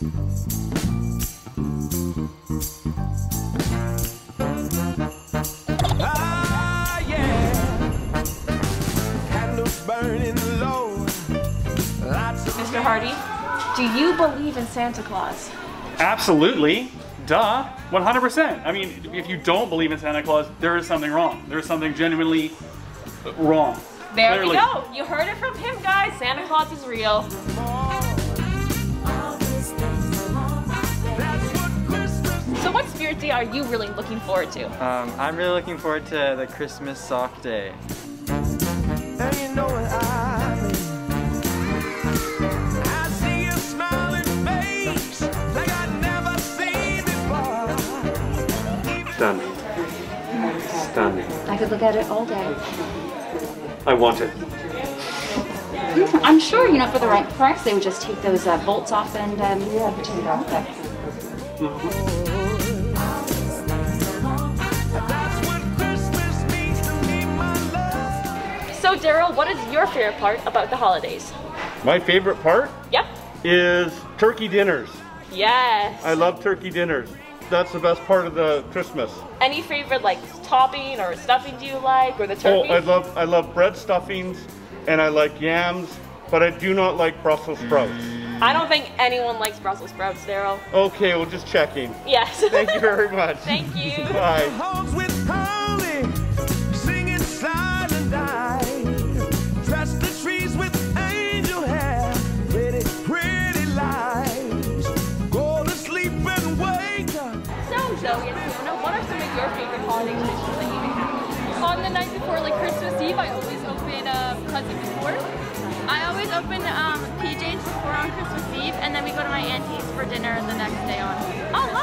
Ah, yeah. Candles burning low. Mr. Hardy, do you believe in Santa Claus? Absolutely. Duh. 100%. I mean, if you don't believe in Santa Claus, there is something wrong. There is something genuinely wrong. There Clearly. we go. You heard it from him, guys. Santa Claus is real. So what spirit day are you really looking forward to? I'm really looking forward to the Christmas sock day. And you know what I mean. I see your smiling face like I've never seen before. Stunning. Stunning. I could look at it all day. I want it. I'm sure, you know, for the right price, they would just take those bolts off and yeah, take it off there. That's what Christmas means to me, my love. So Daryl, what is your favorite part about the holidays? My favorite part Yep. is turkey dinners. Yes. I love turkey dinners. That's the best part of the Christmas. Any favorite like topping or stuffing do you like, or the Oh, turkey? I love bread stuffings, and I like yams, but I do not like Brussels sprouts. I don't think anyone likes Brussels sprouts, Daryl. Okay, well, just checking. Yes. Thank you very much. Thank you. Bye. Homes with holly, singing silent night. Dress the trees with angel hair, pretty lights. Go to sleep and wake up. So Zoe and Fiona, what are some of your favorite holiday traditions that you do? On the night before, like Christmas Eve, I always open present before. I always open PJs before on Christmas Eve, and then we go to my auntie's for dinner the next day on. Oh,